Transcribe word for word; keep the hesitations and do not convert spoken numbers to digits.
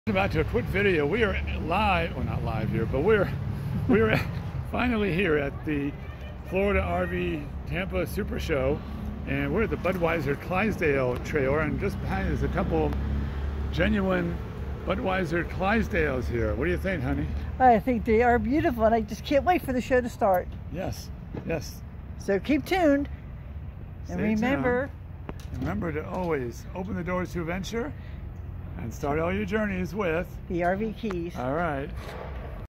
About to a quick video. We are live, well not live here, but we're we're finally here at the Florida R V Tampa Super Show, and we're at the Budweiser Clydesdale trailer, and just behind us a couple genuine Budweiser Clydesdales here. What do you think, honey? I think they are beautiful, and I just can't wait for the show to start. Yes, yes. So keep tuned, and Stay remember, tuned. remember to always open the doors to adventure and start all your journeys with the R V keys. All right.